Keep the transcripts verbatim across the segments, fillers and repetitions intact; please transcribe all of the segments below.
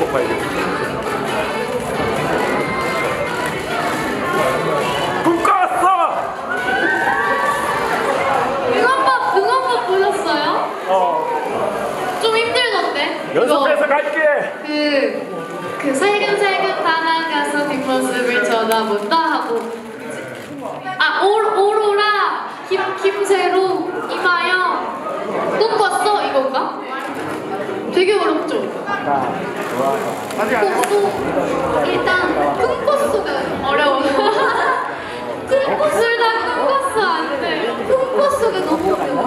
봐야겠다. 꿈꿔왔어! 응원법, 응원법 보셨어요? 어. 좀 힘들던데? 연습해서 갈게! 그, 그 살금살금 다가가서 뒷모습을 쳐다본다 하고 아, 오, 오로라, 김, 김세로, 이마영 꿈꿨어? 이건가? 되게 어렵죠? 꿈꿨어 일단 꿈꿨어가 어려워 꿈꿨을 다 꿈꿨어 안 돼. 꿈꿨어가 너무 어려워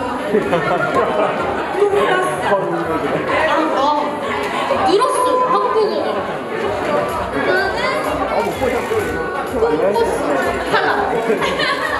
어, 늘었어 한국어가 나는 꿈꿨어 탈락